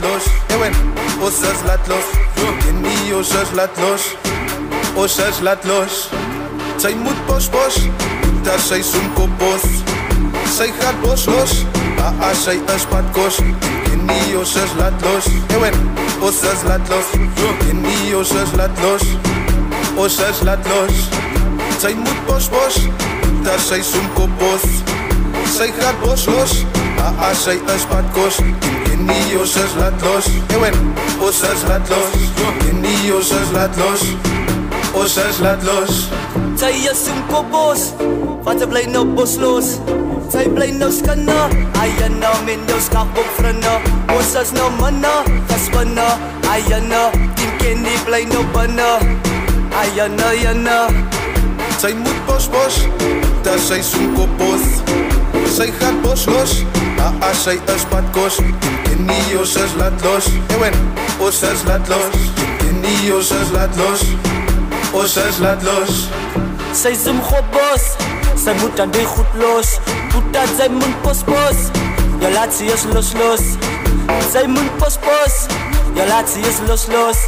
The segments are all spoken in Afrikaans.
los. Ewen, ons is laat los. En nie ons is laat los. Ons is laat los. Sy moet bos, dat sy soem kop bos. Sy gaat bos los, sy is padkos. En nie ons is laat los. Ewen, ons is laat los. En nie ons is laat los. Ons is laat los. Sy moet bos, dat sy soem kop bos. Sy gaat bos los, sy is padkos. En nie ons is laat los. Ewen, ons is laat los. En nie ons is laat los. Ons is laat los. Sy is soem kop bos, want sy bly nou bosloos. Sy bly nou skinne, nou met jou skakbok vriende. Ons is nou manne, gespinne. Team Kenny bly nou binne. Jenne. Sy moet bos, dat sy soem kop bos. Sy gaat bosloos, sy is padkos. En nie ons is laat los. Ewen, ons is laat los. En nie ons is laat los. Ons is laat los. Sy soem goed bos, sy moet aan die goed los. Moet dat sy moet bos. Jou laat sy is los. Sy moet bos. Jou laat sy is los.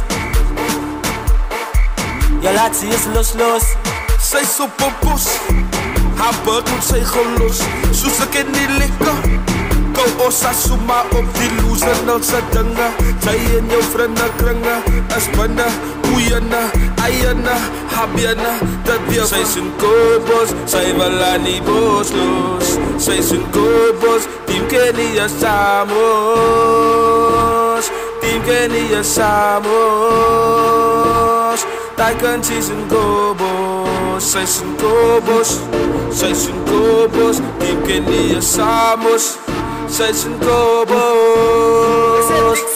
Jou laat sy is los. Sy is op bos, haar buik moet sy gelos. Soos ek in die lekker, kou ons asuma op die loser nulse dinge. Sy en jou vriende kringe, is binne, oeiene, eiene, habiene, dit weer. Sy is in kobos, sy wil aan die bos los. Sy is in kobos, Team Kenny is samos. Team Kenny is samos. Daai kind is in kobos, sy is in kobos. Sy is in kobos, Team Kenny is samos. Sy is in kobos.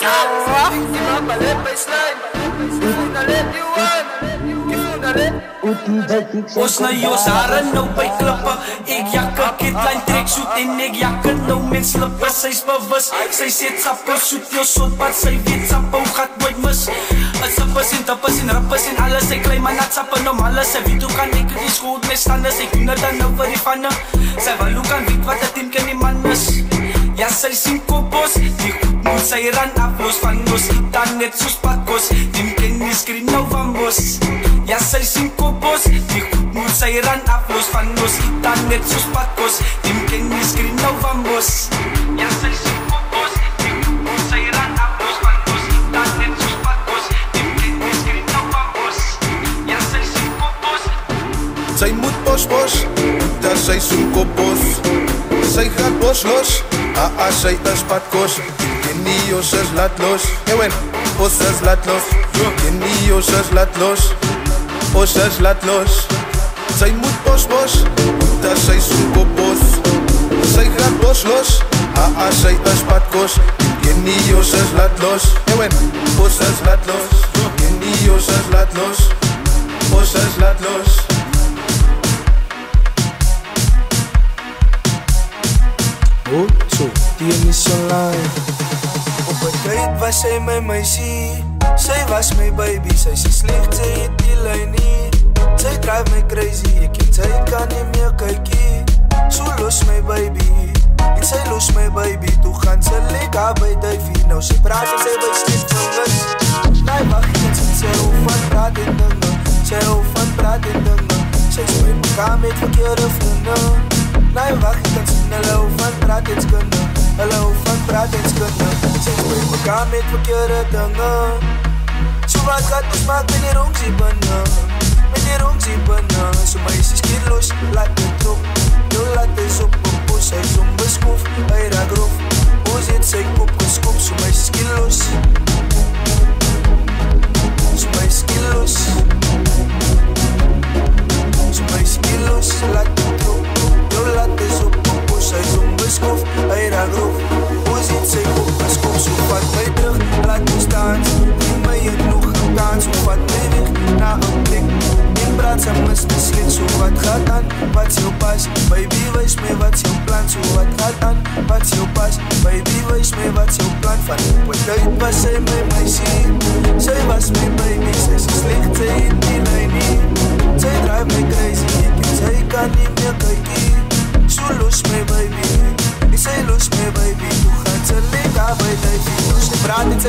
Ons na jos hare nou by klippe. Ek jakke, ketlijn trek soet en ek jakke nou mens slippe. Sy is bewus, sy sê sappe soet jou sotpad. Sy weet sappe, hoe gaat nooit mis. Sippes en tippes en rippes en alles. Sy klein man het sappe om alles. Sy weet hoe kan ek die schoot mee stande. Sy doen het dan nou vir die vanne. Sy wil hoe kan weet wat het Team Kenny man is. Ja, sy sien kopos, die goed moet sy ran aflos van ons. Ita net soos padkos, Team Kenny skree nou van bos. Ja, sy sien kopos, die goed moet sy ran aflos van ons. Ita net soos padkos, Team Kenny skree nou van bos. Ja, sy sien kopos, die goed moet sy ran aflos van ons. Ita net soos padkos, Team Kenny skree nou van bos. Ja, sy sien kopos. Sy moet bos, dat sy soem kop bos. Sy gaat boslos, sy is padkos. En nie ons is laat los. Ewen, ons is laat los. En nie ons is laat los. Ons is laat los. Sy moet bos, dat sy soem kop bos. Sy gaat boslos, sy is padkos. En nie ons is laat los. Ewen, ons is laat los. En nie ons is laat los. Ons is laat los. So, die is online. Op 'n tyd was sy my meisie. Sy was my baby. Sy sê slecht, sy het die lyn nie. Sy drive my crazy. Ek en sy kan nie meer kykie. So los my baby. En sy los my baby. Toe gaan sy lekker by duifie. Nou sy praat en sy wys net vingers. Nee, wacht eens, sy hou van praat en dinge. Sy hou van praat en dinge. Sy speel mekaar met verkeerde vriende. Nee, wacht eens, hulle hou van praat en skunde. Hulle hou van praat en skunde. Sy speel mekaar met verkeerde dinge. So wat gaat ons maak met die rongsie binne. Met die rongsie binne. So meisie skiet los, laat dit drop. Jou laat is op bos, hy is onbeskof. Hy raak rof, ons het sy kop geskop. So meisie skiet los. So meisie skiet los. So meisie skiet los, laat dit drop. Jou laat is op bos, hy is onbeskof. Hy raak rof, ons het sy kop geskop. So vat my terug, laat ons dans. Nie my het nog gedaan. So vat my weg na een plek. En praat sy mis te slik. So wat gaat aan, wat jou pas. Baby, wees my wat jou plan. So wat gaat aan, wat jou pas. Baby, wees my wat jou plan. Van op een tyd was sy my meisie. Sy was my baby. Sy is slecht, sy het die lijn nie. Sy drive my crazy. Ek en sy kan nie meer kykie. So los my baby. En sy los my baby. Toe gaan sy lekker by duifie. Sy praat en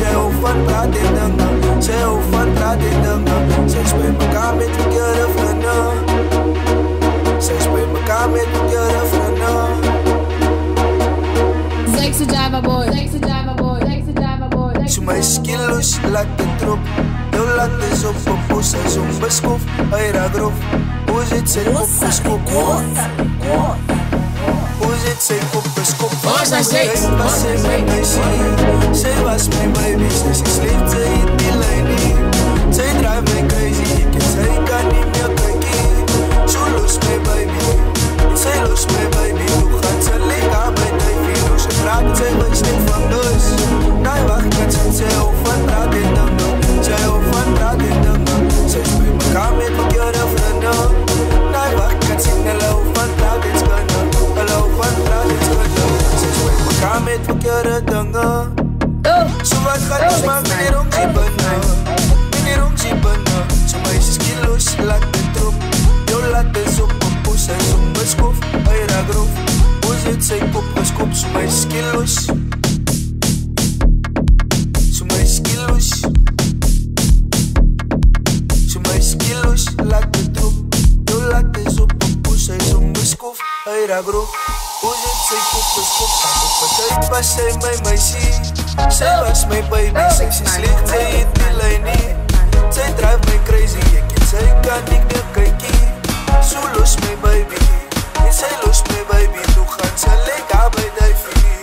Sy hou van praat en dinge, sy hou van praat en dinge. Sy is by mekaar met verkeerde vriende. Sy is by mekaar met verkeerde vriende. Sexy driver boy, sexy driver boy, sexy driver boy. So my skilos laat dit drop. Jou laat is op een poes, hy is onbeskof, hy raak grof. Hoe zit sy kop geskop? Hoe zit sy kop geskop? Sy was my baby, sy sleep, sy het die lijn nie. Sy drive my crazy, ek en sy kan nie meer kykie. So los my baby, sy los my baby. Hoe gaan sy lekker by die video? Sy praat, sy wens net van dus. Nee, wacht, kan sy hou van praat en dinge. Sy hou van praat en dinge. Sy is by mekaar met verkeerde vriende. Nee, wacht, kan sy hou van praat en skunde. Hou van praat en skunde. Sy is by mekaar met verkeerde dinge. So wat gaat ons maak met die rongsie binne? Met die rongsie binne. So meisjes kilo's, laat dit drop. Jou laat is op een poes, hy is onbeskof, hy raak grof. Hoe zit sy kop geskop? So meisjes kilo's. So meisjes kilo's. So meisjes kilo's, laat dit drop. Jou laat is op een poes, hy is onbeskof, hy raak grof. Hoe zit sy kop geskop? Op een tijd was sy my meisie. Sy was my baby, sy slecht, sy het die lijn nie. Sy drive my crazy, ek en sy kan nie meer kykie. So los my baby, en sy los my baby. Toe gaan sy lekker by die filie.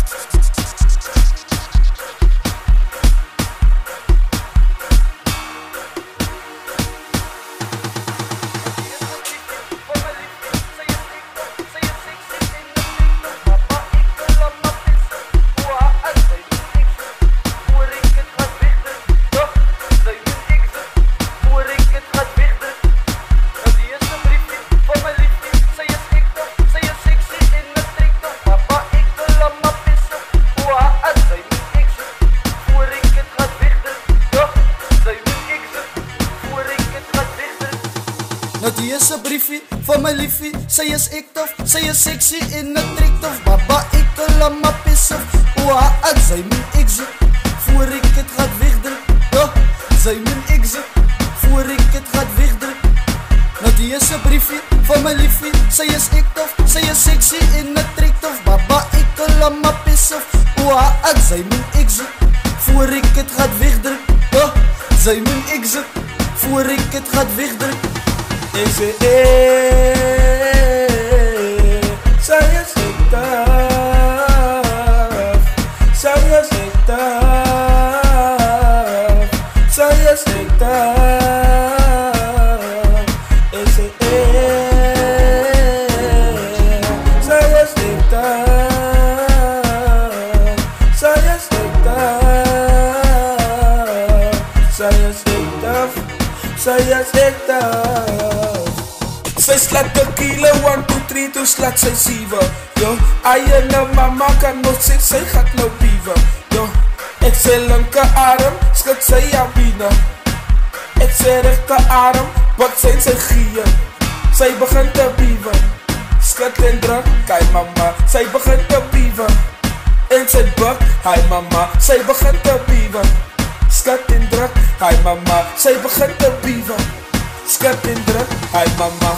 Van my liefie, sy is ek tof, sy is sexy en het trek tof. Baba, ek wil aan my pissof, oha, sy min exit, voor ek het gaat wegdruk. Ja, sy min exit, voor ek het gaat wegdruk. Nou die is een briefie, van my liefie, sy is ek tof, sy is sexy en het trek tof. Baba, ek wil aan my pissof, oha, sy min exit, voor ek het gaat wegdruk. Ja, sy min exit, voor ek het gaat wegdruk. Ek sê, sy is ek taf, sy is ek taf, sy is ek taf. Ek sê, sy is ek taf, sy is ek taf, sy is ek taf, sy is ek taf. Sy slat tequila, 1, 2, 3, toe slat sy 7. Yo, eie na mama kan nog sê, sy gaat nou piewe. Yo, ek sê linke arm, skud sy abine. Ek sê rechte arm, wat sy gieën. Sy begin te piewe, skud en druk, kijk mama. Sy begin te piewe, en sy buk, hi mama. Sy begin te piewe, skud en druk, hi mama. Sy begin te piewe, skud en druk, hi mama.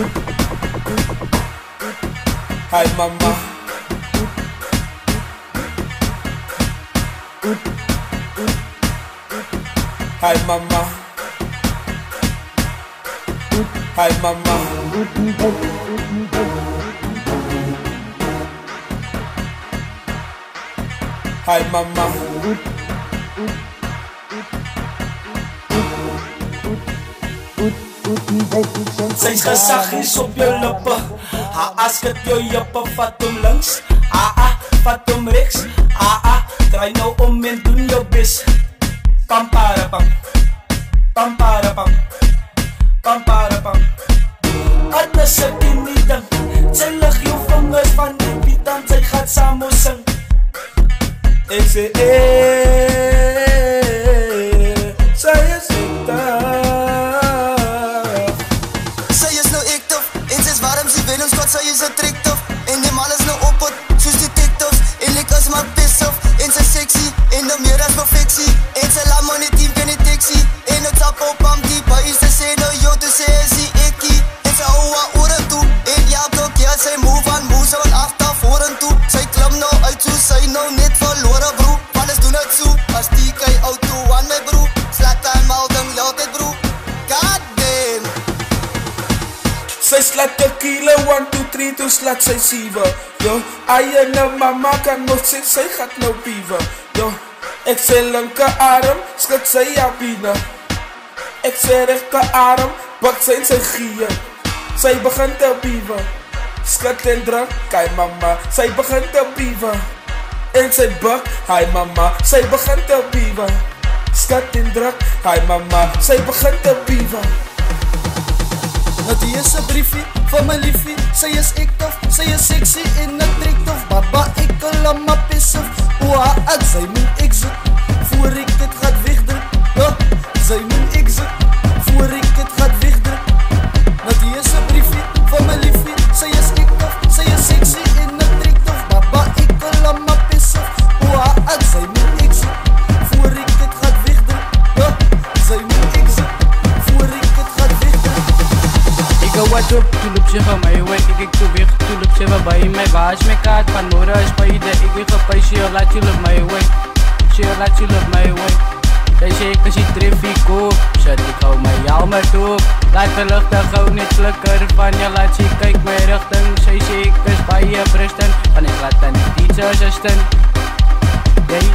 Hi mama. Hi mama. Hi mama. Hi mama. Sy's gesag is op jou lippe. As het jou jippe, vat hom links. Vat hom rechts. Draai nou om en doen jou best. Pamparapam, pamparapam, pamparapam. Atas ek in die ding. Sy lig jou vingers van die beat en sy gaat saam ons sing. Ek sê, sy is ek taf. Sy is nou ek tof, en sy is warm, sy wen ons wat sy is een trek tof. En die man is nou op het, soos die tek tof. En ek is maar piss off, en sy sexy, en nou meer as perfectie. Sy slat tequila, 1, 2, 3, toe slat sy 7. Yo, eie na mama kan nog sê, sy gaat nou piewe. Yo, ek sê linkerarm, skud sy apine. Ek sê rechterarm, bak sy in sy gieën. Sy begin te piewe, skud en druk, kai mama. Sy begin te piewe, en sy bak, hi mama. Sy begin te piewe, skud en druk, hi mama. Sy begin te piewe. Nou die is 'n briefie van my liefie. Sy is ek tof, sy is sexy en ek trek tof. Baba ek al aan my pissof. Oa, ek sy moet exit, voor ek dit gaat wegdruk. Ja, sy moet exit, voor ek dit gaat wegdruk. Nou die is 'n briefie van my liefie. Sy is ek tof, sy is sexy en ek trek tof. Baba ek al aan my pissof. Oa, ek sy moet exit, voor ek dit gaat wegdruk. Ja, sy moet exit, voor ek dit gaat wegdruk. Ik wat op, toen loop ze van mij weg. Ik toe weg, toen loop ze van bij mij. Waar is mijn kaart van Nora is bij de. Ik wil van she laat je op mij weg. She laat je op mij weg. Zij zegt als je treffiek op. Shit, ik hou mij jou maar toe. Laat de lucht dan gauw niet flikker van je. Laat ze kijk mijn richting. Zij zegt is bij je bristen. Want ik laat dan niet iets assistent. Jij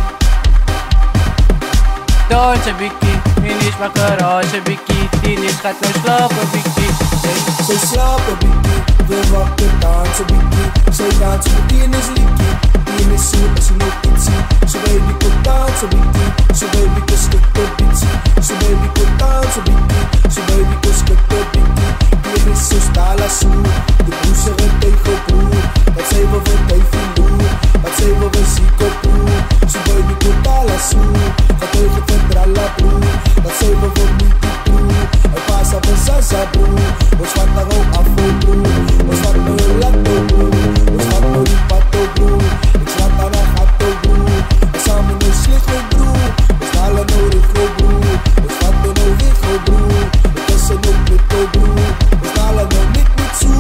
dans een bikkie. Min is mijn garage bikkie. 10 is gaat nou slapen bikkie. Sy slaap 'n bietjie, wil wakker dans 'n bietjie. Sy dans met die is likkie, die is so as jy nog ietsie. So baby kom dans 'n bietjie, so baby kom skik 'n bietjie. So baby kom dans 'n bietjie, so baby kom skik 'n bietjie. Die is so stala so, die broer het hy gebroer. Wat sy wil vir hy verloor, wat sy wil vir sy kopoer. So baby kom tala so, wat hy getralla broer. Wat sy wil vir my broer, hy pas op sa broer. Ons wat nou afro broer, ons wat nou lato broer, ons wat nou die pato broer, ek slaat aan een gato broer, en samen nou slicho broer, ons halen nou richo broer, ons wat nou wicho broer, ek is nou plito broer, ons halen nou niet zo,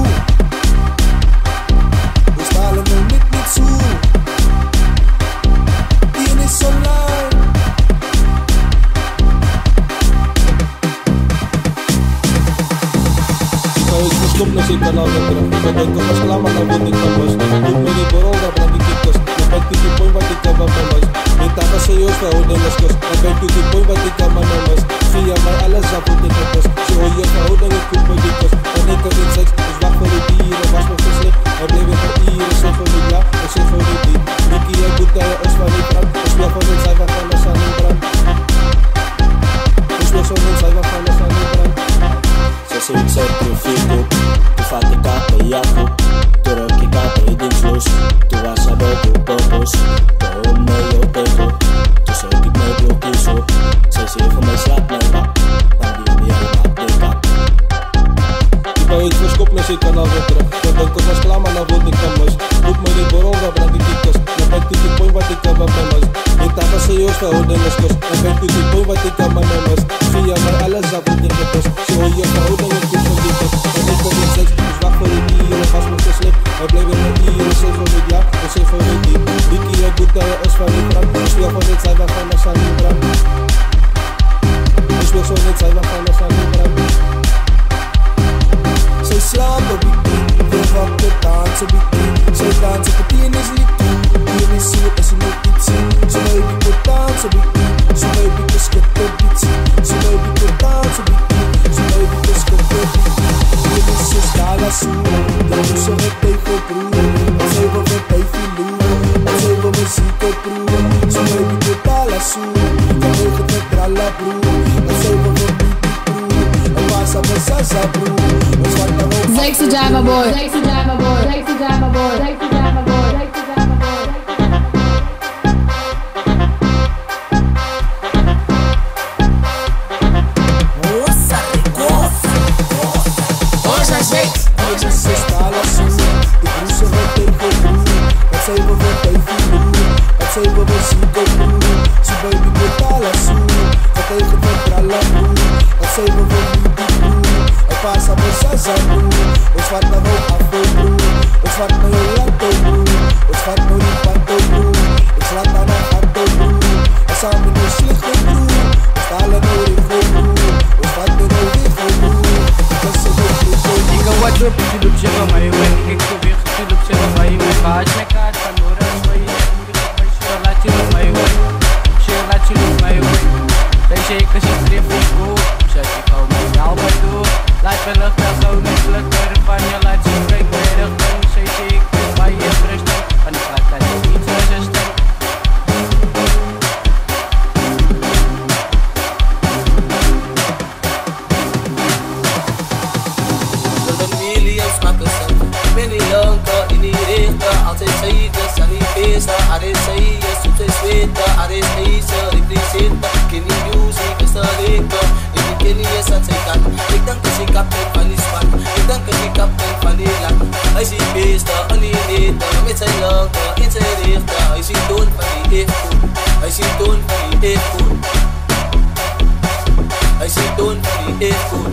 ons halen nou niet zo, die is zo lang. Stop na sy kanaal met terug. Ek denk of as klaar maar dan word ek kapos. Doe my die borrel, dan brand ek die kus. Ek ben toe die point wat ek kan van my mis. Met tak as sy oos verhouding is kus. Ek ben toe die point wat ek kan van my mis. Via my alles af wat ek het is. So hoe jy verhouding ek koop my die kus. En ek kan in seks, dus wacht vir die dieren. Was nog geslip, en bleef ek vir dieren. Sê vir die ja, en sê vir die dier. Mickey en Boete, is van die brand. Ons weer van die cijfer van ons aan die brand. Ons weer van die cijfer van ons aan die brand. Ze zoekt zijn profiel op. Toen vat ik op bij Jacob. Toen rook ik op bij dingsloos. Toen was hij boven op popos. Toen mij op tegen. Toen zoek ik mijn blokjes op. Zij zei van mij slaap mij wap. Maar die niet helemaal de kap. Ik ben uit voor skop met zijn kanaal weer terug. Ik denk als was klaar maar dan word ik van mis. Doet mij die borrel, dan brand ik die kus. Dan ben ik toe die point wat ik kan van mij mis. Ik dacht als ze oos verhouding is kus. Dan ben ik toe die point wat ik kan van mij mis. Via mij alles af wat ik het is. Zo je verhouding is goed van die kus. En ik kom in seks, dus wacht voor die dieren. Was nog geslip, hij bleef in mijn dieren. Zeg voor dit ja, en zeg voor dit dier. Wiki en Boete is van die brand. Dus weer van dit cijfer van ons aan die brand. Dus weer van dit cijfer van ons aan die brand. Sy slaap 'n bietjie, wil wakker dans 'n bietjie. Sy dans op die is likkie, die is so as jy nog ietsie. So baby kom dans 'n bietjie, so baby kom skik 'n bietjie. So baby kom dans 'n bietjie, so baby kom skik 'n bietjie. Die is so stala so, dan moet sy het hy gebroer. En sy wil vir hy verloor, en sy wil muziek oproer. So baby kom tala so, dan wil jy het tralla broer. En sy wil vir my passa por Sasa Bru. Sexy Java boy, sexy Java boy, sexy Java boy, sexy Java boy, sexy Java boy. Nossa, gosta. Hoje a gente está lá sim. E por isso eu voltei com o Bru. Eu sei vou voltei filho. Eu sei vou ver se com o Bru. Se baby botar lá sim. Eu tenho que comprar lá Bru. Eu sei vou ver passa por Sasa Bru. Os wat na nou afro Bru. Os wat na jou lato Bru. Os wat nou die pato Bru. Ik slaat aan een gato Bru. En samen nou slichte Bru. Os talen nou richo Bru. Os wat nou richo Bru. Ik was zo goed Bru. Ik wat op, liefde, altijd zijde, zijn die feesten, alles zijde, soms zij zweten, alles eisen, representen, ken die music, is de lekker, ik die ken die is dat zij kan, ik denk dat ik captain van die span, ik denk dat ik captain van die land, hij ziet feesten, en die neten, met zijn lange, in zijn richten, hij ziet doen van die echtgoed, hij ziet doen van die echtgoed, hij ziet doen van die echtgoed.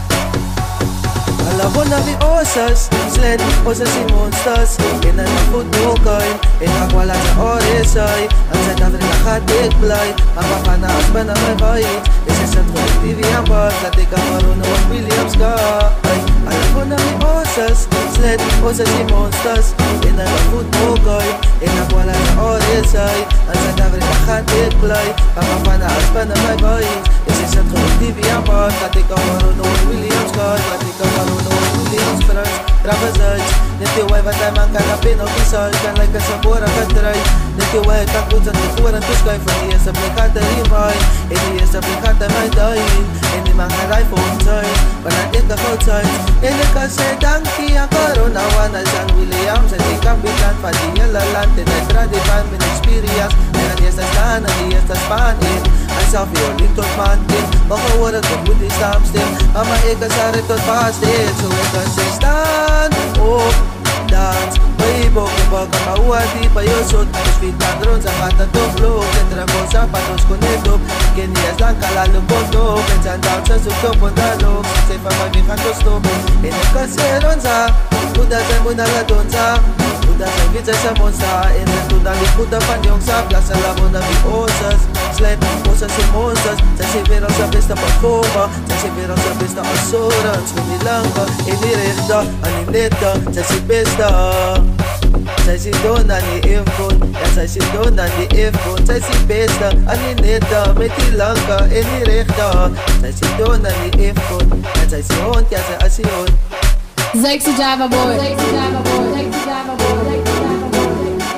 Alla buona vi osas, sled, osas y monsters. In een voetbalcoin, in aquala de orisai. Aan Zuid-Afrika gaat ik blij, maar we gaan naar als bijna mijn bijt. Is het collectief aan bord, dat ik aan Maroon of Williams ga. Alla buona vi osas, sled, osas y monsters. In een voetbalcoin, in aquala de orisai. Aan Zuid-Afrika gaat ik blij, maar we gaan naar als bijna mijn bijt. Is het collectief aan bord, dat ik aan Maroon of Williams ga. Dat ik aan Maroon Williams first, Travezage. Net die way wat hij man kan op in op die zal. Kan lijken zijn boren gaat eruit. Net die way kan goed zijn te voeren te schuiven. Die eerste blik had er in mij. En die eerste blik had hij mij daarin. En die man gaat hij voor ons zijn. Maar dan ik de goed zijn. En ik kan zeggen dankie aan corona. Want hij zijn Williams en die kapitein van die hele land. En hij draait die van mijn experience. En dan eerste staan en die eerste span in. Hij zal violin tot man in. Maar geworden tot moet die stamstil. Maar ik kan zeggen tot baas dit. Zo ik kan zeggen staan op. Dans, bij boken bakken, maar hoe had die bij je zoet? Dus wie kan droom, ze gaat het op vloog. En tremels aan patos kon het op. Ken je eens lang, kan alle bond op. En zijn dansen zoekt op en dan op. Ze van mij wie gaan het stop. En ik kan zeggen onza, hoe dat zijn moet naar het onza. Hoe dat zijn wit zijn monster. En ik doe dan die goede van jongsa. Plaats en labo naar wie osas. Slijp, osas en monsters. Zij zijn weer als de beste performer. Zij zijn weer als de beste assurance. Voor die lange, in die rechter, en die nette. Zij zijn beste. Zij zien doen aan die invloed, ja zij zien doen aan die invloed. Zij zien beste aan die nette, met die lange en die rechter. Zij zien doen aan die invloed, en zij zien hond, ja zij als die hond. Sexy Java boy, sexy Java boy, sexy Java boy, sexy Java boy.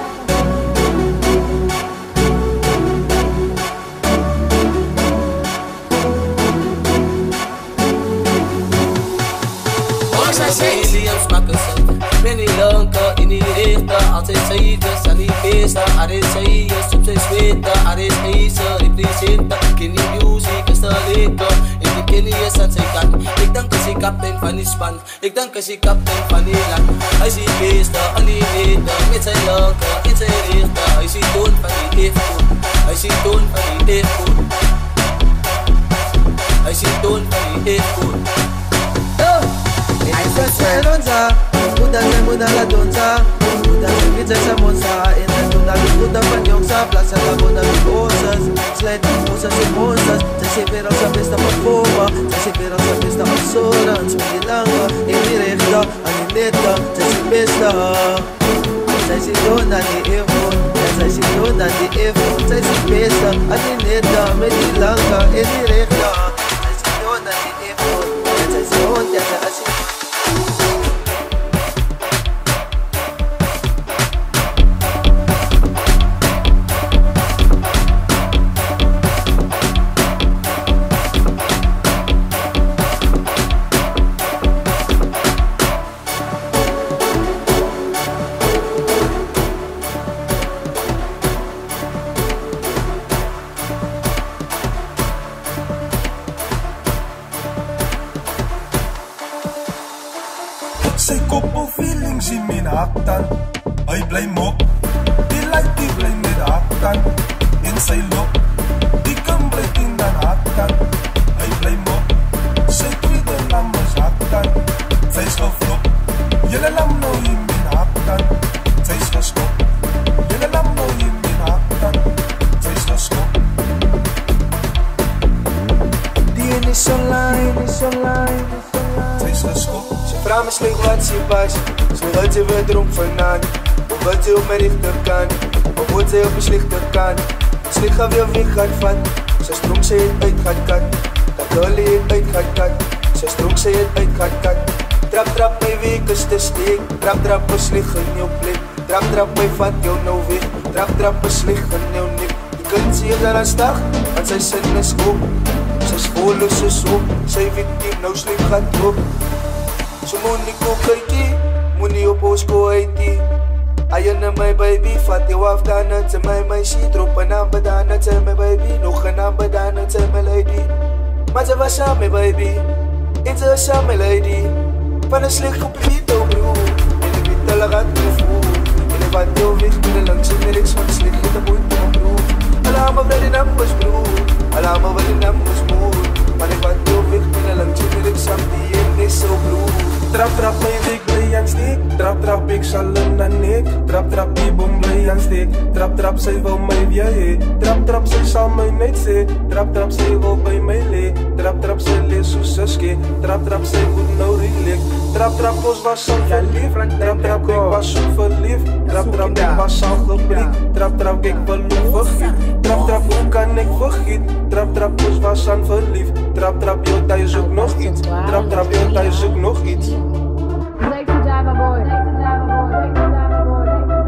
Williams maken ze, ben die lanke in die richter. Altijd zijde, zijn die feesten, alles zijde, soms zij zweten, alles eisen, representen. Ken die music, is de lekker, en die ken die is dat zij kan. Ik denk dat ik captain van die span, ik denk dat ik captain van die land. Hij ziet feesten, en die neten, met zijn lanke, in zijn richter. Hij ziet doen van die echtgoed, hij ziet doen van die echtgoed. Hij ziet doen van die echtgoed. Hij zegt zij onza, moeder zijn moeder laat onza. Moeder zijn wit zijn monster. En hij doet naar de goede van jongsa. Plaats en labo naar die osas. Slijt, osas en monsters. Zij zijn weer als de beste performer. Zij zijn weer als de beste assurance. Met die lange, in die rechter, en die nette. Zij zijn beste. Zij zien doen aan die invloed. Ja, zij zien doen aan die invloed. Zij zijn beste, en die nette. Met die lange, in die rechter. Zij zien doen aan die invloed. Ja, zij zien hond, ja zij als die hond. Sy kop vol feelings in mijn haktan. Hy bly mop, die light die bly met haktan. En sy lop, die kan breek in dan haktan. Hy bly mop, sy tweede lam is haktan. Sy is geflop, jylle lam nou in mijn haktan. Sy is geskop, jylle lam nou in mijn haktan. Sy is geskop. Die en is online, is online. Sy is geskop. Vraag me slecht wat ze was, zo wat ze weer dronk vanavond. Of wat ze op mijn rechterkant, of wat ze op mijn slechterkant. Slecht gaan weer weg gaat vat, ze strong ze het uit gaat kat. Dat hulle het uit gaat kat, ze strong ze het uit gaat kat. Trap my week is te steek, trap is slecht in jou plek. Trap my vat jou nou weg, trap is slecht in jou nek. Je kunt sê dat als dag, want sy sin is hoop. Sy is vol, sy is op, sy weet nie nou sleep gaat op. So moenie ko kykie, moenie op ons ko uitie. Ayan na my baby, vat jou af dan het sy my meisie. Drop een naam dan het sy my baby. Nog een naam dan het sy my lady. Maar sy was saam my baby, en sy was saam my lady. Van een slik op die video bro, en die weet hulle gaat my voel. En die wat jou weet, met die langs en lyrics van slik het die moeite van bro. Hulle allemaal wil die numbers bro, hulle allemaal wil die numbers moe. Maar die wat jou weet, met die langs en lyrics van die en die so bro. Trap trap my dik bly aan steek. Trap trap ek sal in aan nek. Trap trap die boom bly aan steek. Trap trap sy wil my weer hee. Trap trap sy sal my net sê. Trap trap sy wil by my le. Trap trap sy lees soos suske. Trap trap sy moet nou relek. Trap trap ons was al verlief. Trap trap ek was so verlief. Trap trap ek was al gebreek. Trap trap ek wil nog vergiet. Trap trap hoe kan ek vergiet? Trap trap ons was aan verlief. Trap trap jou thuis zoek nog iets. Trap trap jou thuis zoek nog iets. Sexy Java boy, sexy Java boy, sexy Java boy,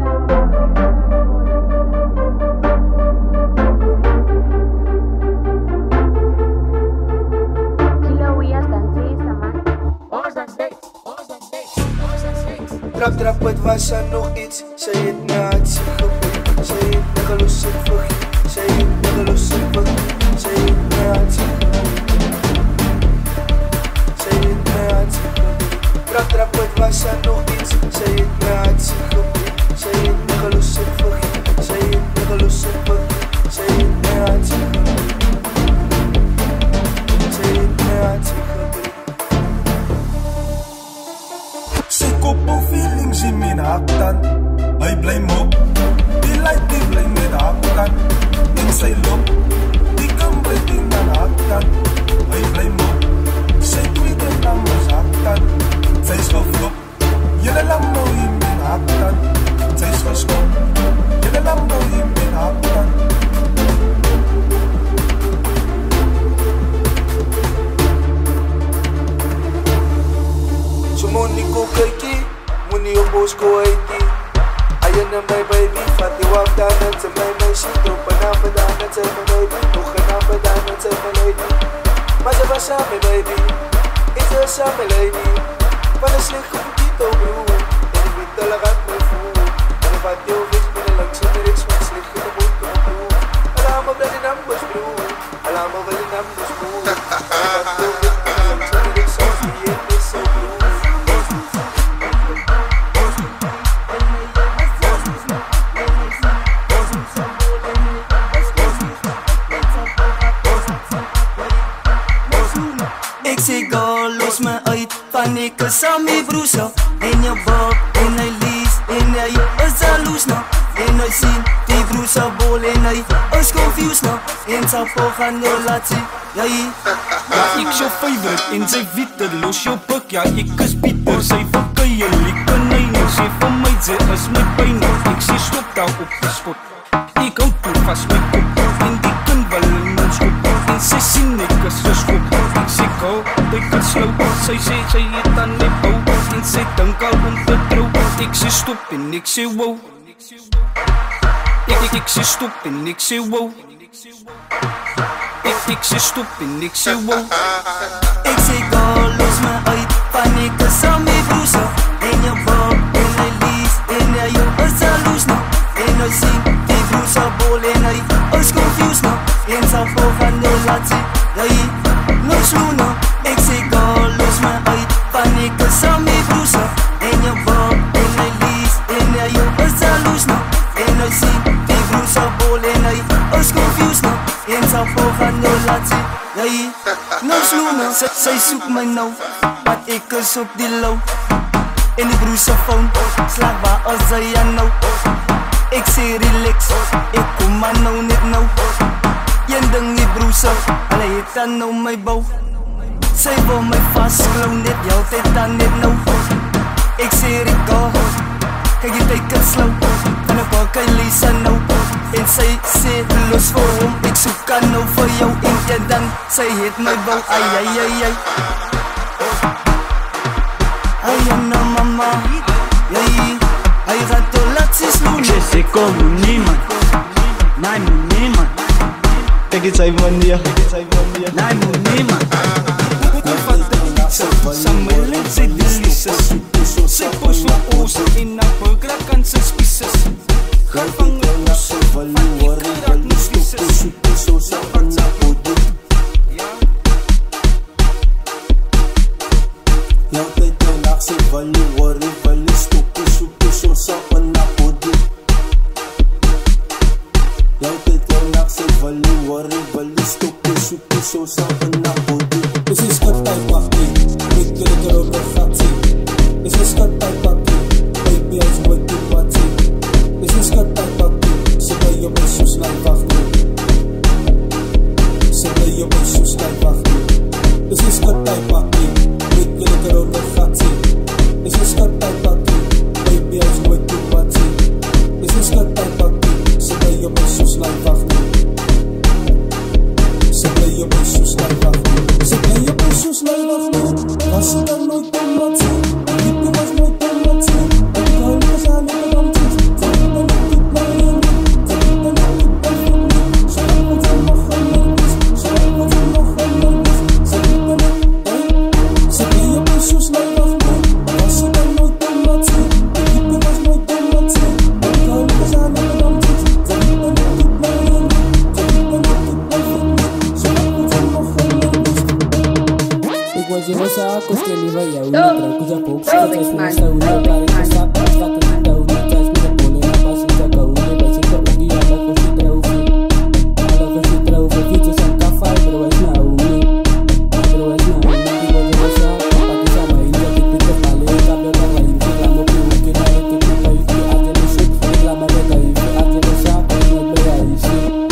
Trap trap het was aan nog iets. Sy het na het sy gebied. Sy het na geloos het vergiet. Sy het na geloos het vergiet. Sy het na het sy gebied. Sy het na het sy gebied. Trap trap het was aan nog iets. Sy het na het sy gebied. Sy het na geloos het vergiet. Sy het na geloos het vergiet. Sy het na het sy gebied. Sy het na het sy gebied. Sy koppel feelings in my haktan. Hy bly mop. Die light die bly met haktan. En sy loop. Die kan breed in my haktan. Hy bly mop. Sy tweede naam is haktan. Sy is geflop. Julle lang nou in my haktan. Sy is geskop. Julle lang nou in my haktan. So money ko kiki, money yung boss ko IT. Ayan na my baby, vat jou af dan het sy my meisie. Drop een naam dan het sy my baby. Nog een naam dan het sy my lady. Maar sy was saam my baby, en sy was saam my lady. Van een slik op die video bro, en die weet hulle gaat my voel. En die wat jou weet, met die langs en lyrics van slik het die moeite van bro. Hulle allemaal wil die numbers bro, hulle allemaal wil die numbers bro. En die wat jou weet, met die langs en lyrics van die en die so bro. Ek sê girl, los my uit, van ek is aan my broese. En jou bak, en hy lees, en hy is jaloes na. En hy sien, die broese bol, en hy is confused na. En sy volg aan jou laat sê, ja, ek is jou favorite, en sy weet het, los jou pik, ja, ek is Pieter. Sy vakke jy liek konijn, en sê vir my, sy is my pijn. Ek sê stop daar op die spot, ek houd toe vast my kop. En die kind wil in ons kop, en sy sien ek is so skop. Ek sê go, ek kan slow, sy sê sy het aan my bou. En sy dink al om te trouw, ek sê stop en ek sê wow. Ek sê stop en ek sê wow. Ek sê stop en ek sê wow. Ek sê go, los my uit, van ek is aan my broese. En jou bak, en hy lees, en hy is jaloes na. En hy sien, die broese bol, en hy is confused na. En sy volg aan jou laat sê, ja, los Luna. Ek sê go, los my uit, van ek is aan my broese. En jou bak, en hy lees, en hy is jaloes na. En hy sien, die broese bol, en hy is confused na. En sy volg aan jou laat sê, ja, los Luna. Sy soek my nou, wat ek is op die low. En die broese phone, slag waar as hy aan nou. Ek sê relax, ek kom maar nou net nou. Een ding die broese, hulle het dan nou my bou. Sy wil my vastklauw net, jou tyd dan net nou. Ek sê Rika, kyk die tyd kan slauw. En ek wak hy Lisa nou. En sy sê los vir hom, ek soek aan nou vir jou. En dan sy het my bou, ai ai ai ai. Ai Anna mama, ai, ai gato laat Luna. Je sais como niemand, nai mo niemand. Kijk eens even man hier, Nai mo niemand. Sa my lens sy delicious. Sy pos vir ons en na burger kan sy spiese. Jou tyd jou nacht, sy wil jy worry, wil jy stoekie, soekie, soos op en na body. Jou tyd jou nacht, sy wil jy worry, wil jy stoekie, soekie, soos op en na body. Dis is skattai pakkie, ek wil ek er ook een gat sien. Dis is skattai pakkie, baby is nooit toe wat sien. Dis is skattai pakkie, sy bly jou my soos lang wacht nie. Sy bly jou my soos lang wacht nie. Dis is skattai pakkie, ek wil ek er ook een gat sien. Dis is skattai pakkie, baby is nooit toe wat sien. Dis is skattai pakkie, sy bly jou my soos lang wacht nie. Sy bly jou my soos lang wacht nie. Sy bly jou my soos lang wacht nie. Was sy dan nooit om wat sien? Liefde was nooit om wat sien. En die huil is aan die ramtjes. Sy weet dan ek dit nou in nie. Sy weet dan ek dit nou in nie. Sy weet wat sy nog gaan nergens. Sy weet wat sy nog gaan nergens. Sy weet dan ek dit. Sy bly jou my soos lang wacht nie. Was sy dan nooit om wat sien? Liefde was nooit om wat sien. En die huil is aan die ramtjes. Sy weet dan ek dit nou in nie. Sy weet dan ek dit nou in nie. Sy weet wat sy nog gaan nergens. Hoje você acosta ele vai ao tranco já pouco se faz nessa unha para que saca as fatas da unha traz minha pole na base da caúna vai ser com guia da confidra o fim ela confidra o fim que são café pero é na unha e você para que já vai ainda que pinta pale cabelo da vai reclamo que na que pinta e que até no chute reclama da daí até você não é bem aí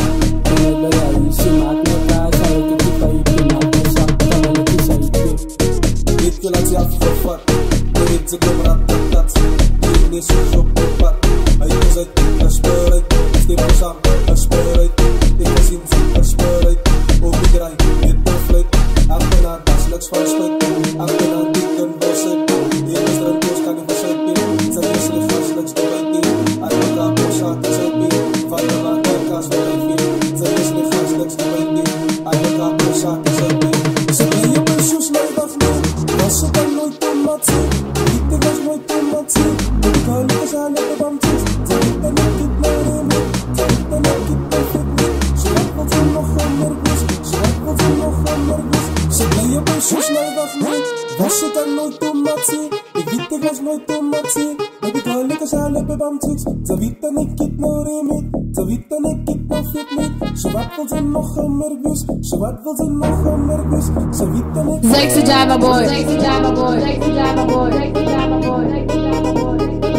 se mata na casa o que tipo aí que na casa cabelo que sai que laat je afgevat, weet ze kom rat, die is zo op het pad. Hij is uit, asperuit, stem ons aan, asperuit. Ik was in zin, asperuit, op die draai, met de fluit. Achterna, dat is niks van spuit, achterna, die kan bos uit. Die is er een boos, kan niet versluit meer. Zijn is lichaams, niks door uit meer. Achterna, boos, gaat het uit meer. Van de maand, kan kaas voor uit meer. Zijn is lichaams, niks door uit meer. Achterna, boos, gaat het uit meer. Ze ben je op een soes, maar wacht niet. Was ze dan nooit om wat zien? Liefde was nooit om wat zien. En ik hou niet eens aan de bamtjes. Ze weet dan ik het nou in me. Ze weet dan ik het perfect niet. Ze wat wat ze nog gaan nergens. Ze wat wat ze nog gaan nergens. Ze blij op een soes, maar wacht niet. Was ze dan nooit om wat zien? Ik weet ik was nooit om wat zien. En ik hou niet eens aan de bamtjes. Ze weet dan ik het nou in me. Ze weet dan ik het perfect niet. Ze wat wil ze nog gaan nergens. Ze wat wil ze nog gaan nergens. Ze weet dan ik. Sexy Java boy. Sexy Java boy. Sexy Java boy. Sexy Java boy. Sexy Java boy.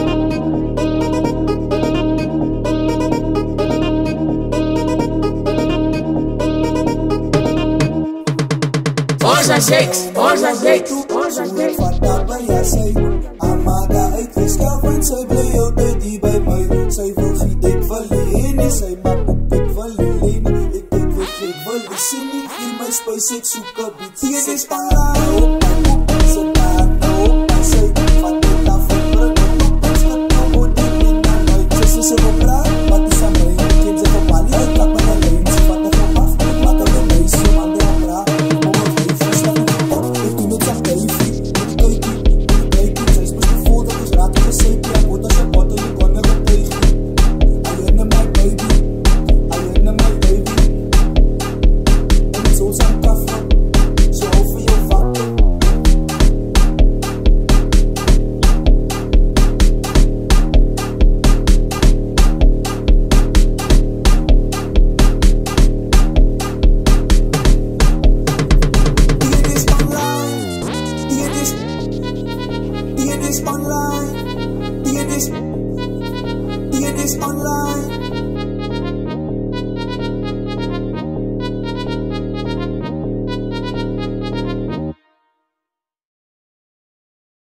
Orza shakes, orza shakes, orza shakes. Fata by ja sy, amaga uitgeskaf en sy bly jou tyd by my. Sy wil giet, ek wil nie, nie sy maak op, ek wil nie, ek wil nie sien nie, in my space ek soek op die teen is online, op my boek, sy taak nou op my sy, wat het af en bring, op my skip nou moet die in my nuit, sy sê op praat, wat is aan my, ken sy op my nie, kak my alleen, sy vat ek op af, maak ek my sy man die aan praat, om my vijf, sy staan ek op, ek doen het sag duifie, kykie, sy is moest gevoel dat is raad, ek sê die aan moet as jy bot en jy kon ek betuig, alleen in my baby, alleen in my baby, en zo zijn kaffe, zo over je vakken. Die is online.